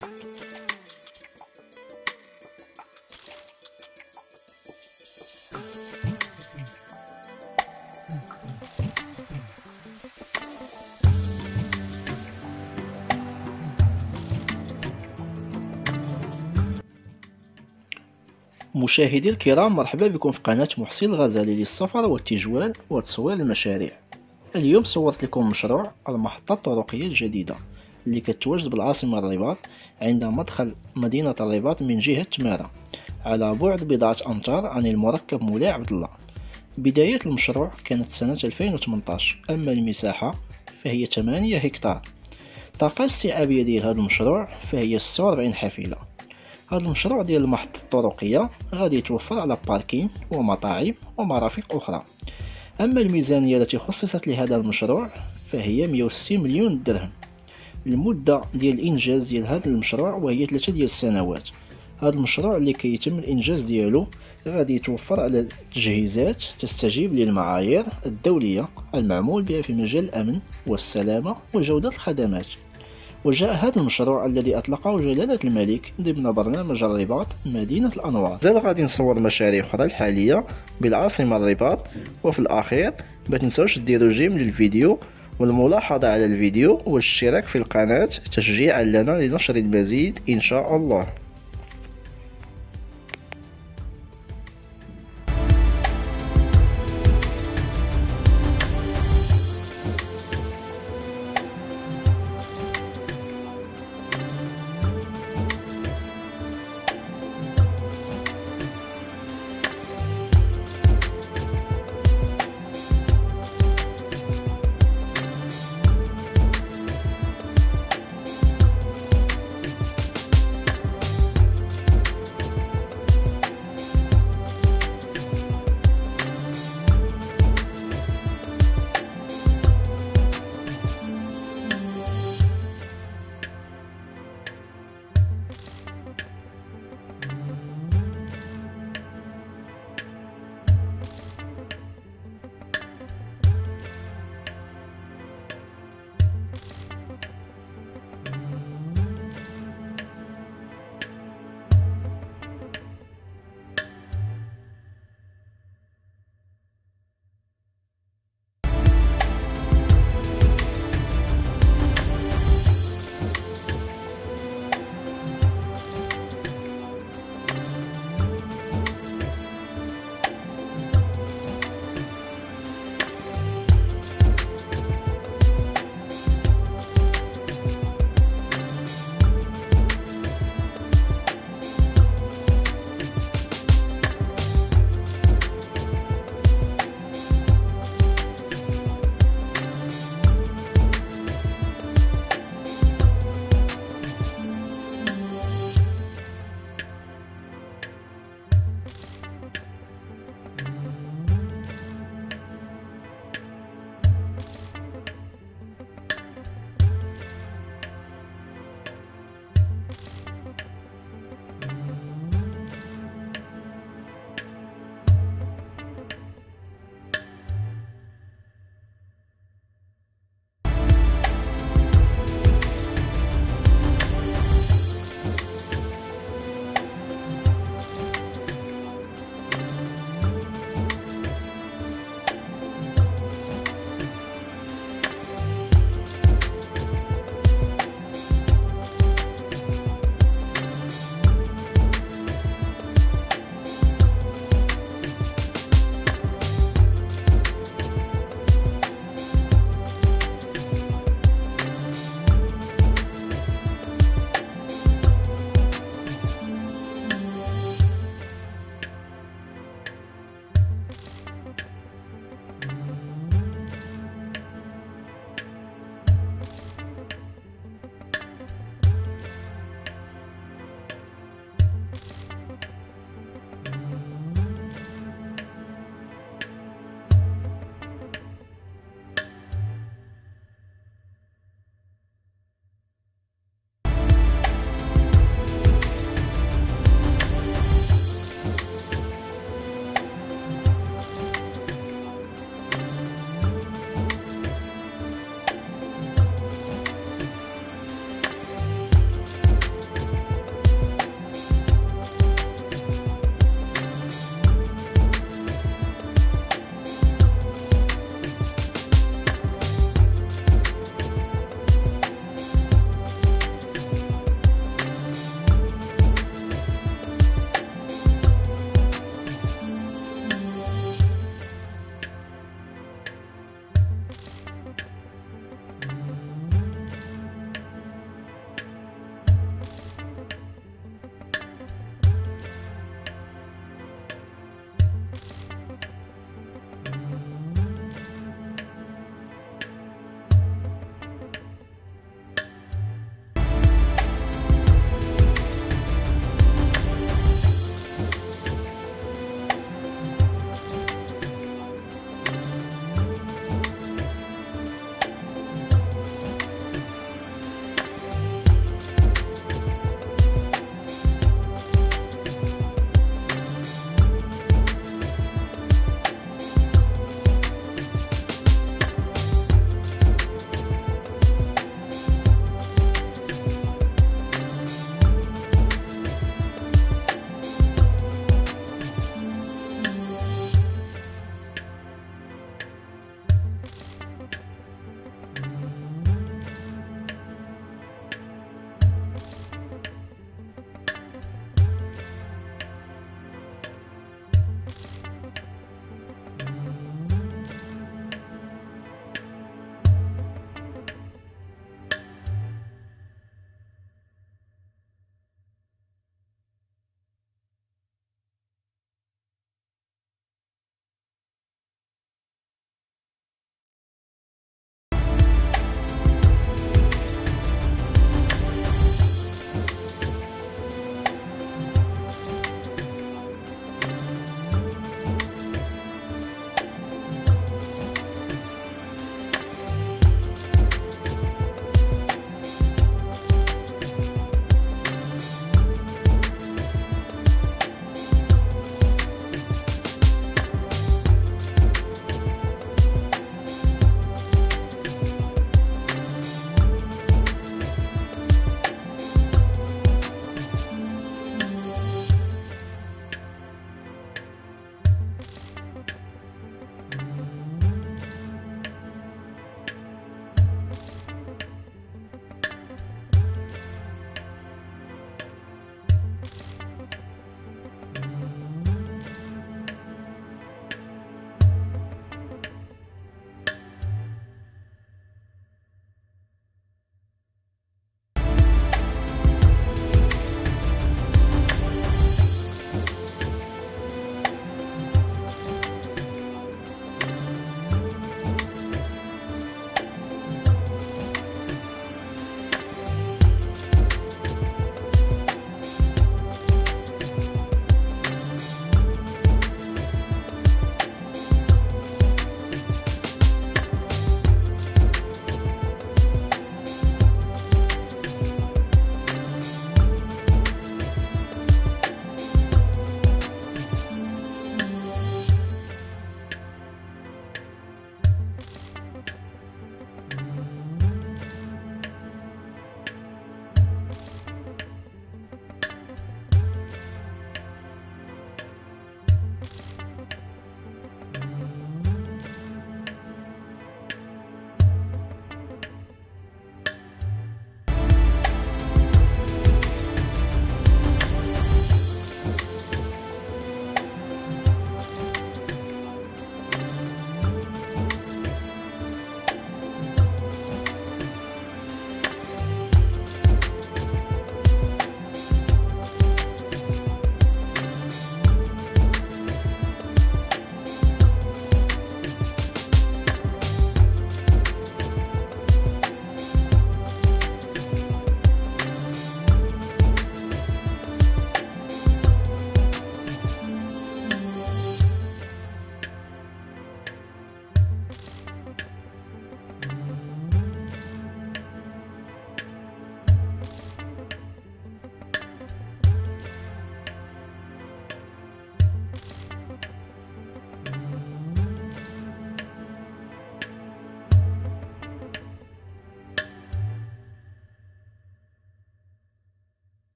مشاهدي الكرام، مرحبا بكم في قناة محسن الغزالي للسفر والتجوال وتصوير المشاريع. اليوم صورت لكم مشروع المحطة الطرقية الجديدة اللي كتواجد بالعاصمة الرباط عند مدخل مدينة الرباط من جهة تمارة، على بعد بضعة أمتار عن المركب مولاي عبد الله. بداية المشروع كانت سنة 2018، أما المساحة فهي 8 هكتار. الطاقة الاستيعابية ديال هذا المشروع فهي 46 حافلة. هذا المشروع ديال المحطة الطرقية غادي يتوفر على باركين ومطاعم ومرافق أخرى. أما الميزانية التي خصصت لهذا المشروع فهي 160 مليون درهم. المدة ديال الإنجاز ديال هذا المشروع وهي 3 ديال السنوات. هذا المشروع اللي كيتم الإنجاز ديالو غادي يتوفر على تجهيزات تستجيب للمعايير الدولية المعمول بها في مجال الأمن والسلامة وجودة الخدمات. وجاء هذا المشروع الذي أطلقه جلالة الملك ضمن برنامج الرباط مدينة الأنوار. زاد غادي نصور مشاريع أخرى الحالية بالعاصمة الرباط. وفي الأخير ما تنسوش ديروا جيم للفيديو والملاحظة على الفيديو والاشتراك في القناة تشجيعا لنا لنشر المزيد إن شاء الله.